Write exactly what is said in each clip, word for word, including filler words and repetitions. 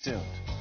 tuned.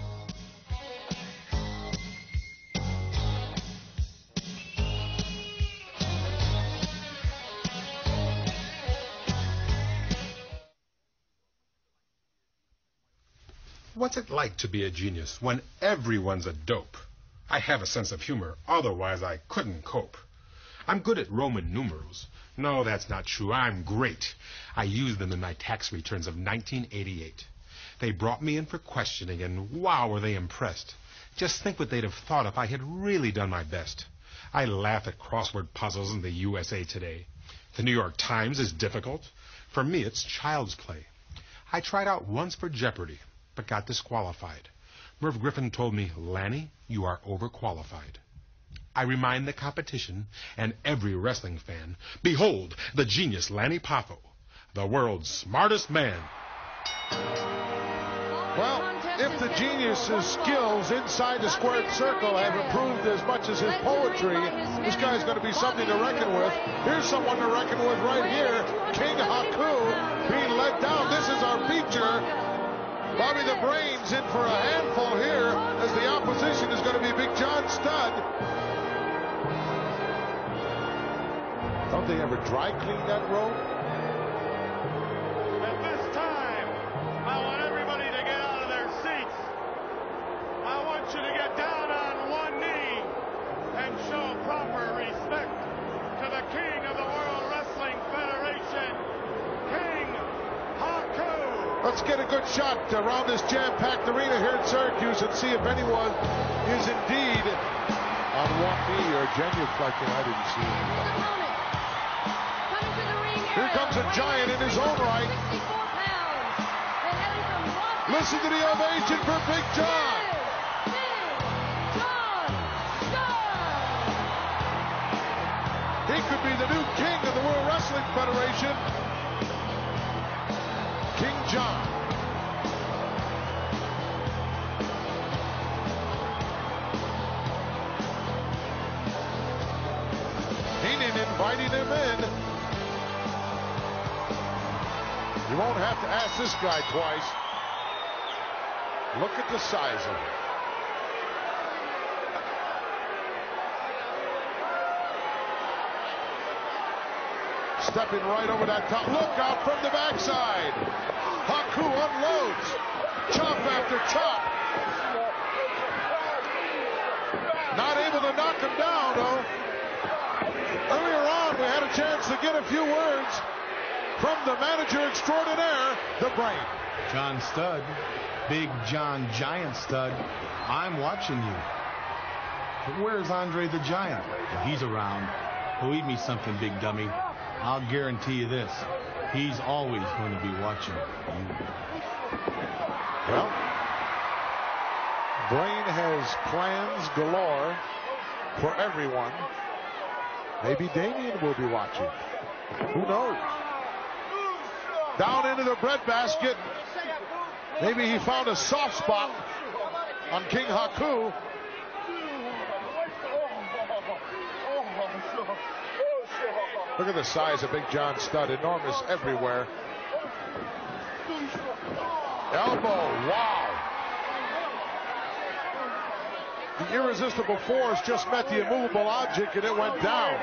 What's it like to be a genius when everyone's a dope? I have a sense of humor, otherwise I couldn't cope. I'm good at Roman numerals. No, that's not true. I'm great. I used them in my tax returns of nineteen eighty-eight. They brought me in for questioning, and wow, were they impressed. Just think what they'd have thought if I had really done my best. I laugh at crossword puzzles in the U S A Today. The New York Times is difficult. For me, it's child's play. I tried out once for Jeopardy, but got disqualified. Merv Griffin told me, Lanny, you are overqualified. I remind the competition and every wrestling fan, behold, the genius Lanny Poffo, the world's smartest man. Well, if the genius's skills inside the squared circle have improved as much as his poetry, this guy's going to be something to reckon with. Here's someone to reckon with right here, King Haku being let down. This is our feature. Bobby the Brain's in for a handful here as the opposition is going to be Big John Studd. Don't they ever dry clean that robe? At this time, I want everybody to get out of their seats. I want you to get down on one knee and show proper respect to the King of the World Wrestling Federation, King Haku. Let's get a good shot around this jam-packed arena here in Syracuse and see if anyone is indeed on one knee or genuflecting. I didn't see anyone. Here comes a giant in his own right. Listen to the ovation for Big John. He could be the new king of the World Wrestling Federation. King John. Heenan inviting him in. You won't have to ask this guy twice. Look at the size of it. Stepping right over that top. Look out from the backside. Haku unloads. Chop after chop. Not able to knock him down, though. Earlier on, we had a chance to get a few words from the manager extraordinaire, the Brain. John Studd, Big John Giant Studd, I'm watching you. But where's Andre the Giant? If he's around, he'll eat me something, big dummy. I'll guarantee you this. He's always going to be watching you. Well, Brain has plans galore for everyone. Maybe Damien will be watching. Who knows? Down into the breadbasket. Maybe he found a soft spot on King Haku. Look at the size of Big John Studd, enormous everywhere. Elbow, wow. The irresistible force just met the immovable object and it went down.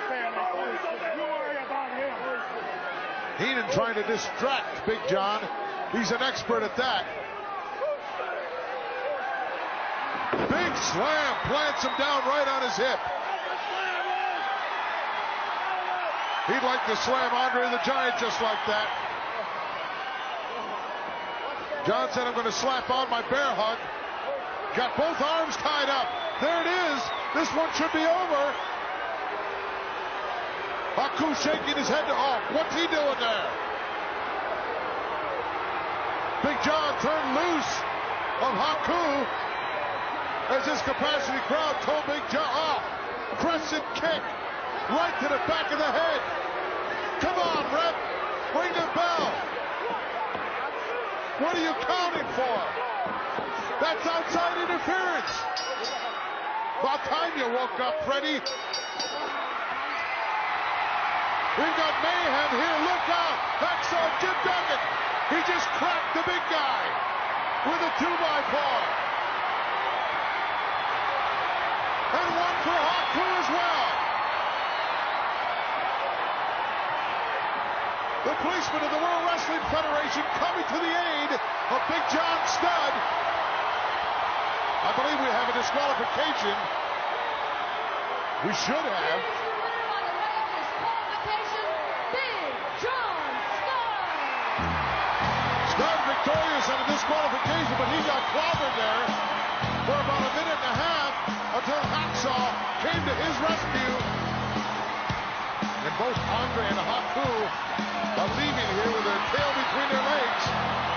Heenan trying to distract Big John. He's an expert at that. Big slam, plants him down right on his hip. He'd like to slam Andre the Giant just like that. John said, I'm going to slap on my bear hug. Got both arms tied up. There it is. This one should be over. Haku shaking his head to off. What's he doing there? Big John turned loose of Haku as this capacity crowd told Big John, oh, crescent kick right to the back of the head. Come on, ref. Ring the bell. What are you counting for? That's outside interference. About time you woke up, Freddie. We've got mayhem here. Look out. Hacksaw Jim Duggan. He just cracked the big guy. with a two by four. And one for Haku as well. The policeman of the World Wrestling Federation coming to the aid of Big John Studd. I believe we have a disqualification. We should have. Studd victorious on a disqualification, but he got clobbered there for about a minute and a half until Hacksaw came to his rescue. And both Andre and Haku are leaving here with their tail between their legs.